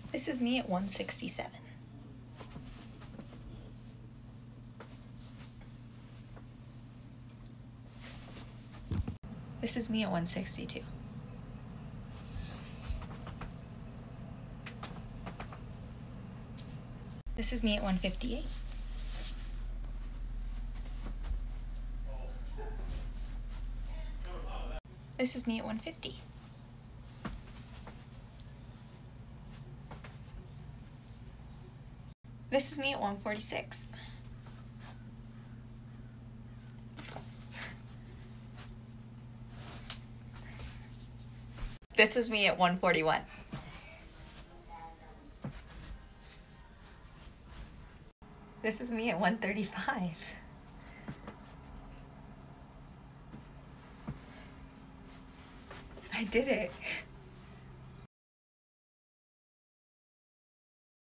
This is me at 167. This is me at 162. This is me at 158. This is me at 150. This is me at 146. This is me at 141. This is me at 135. I did it.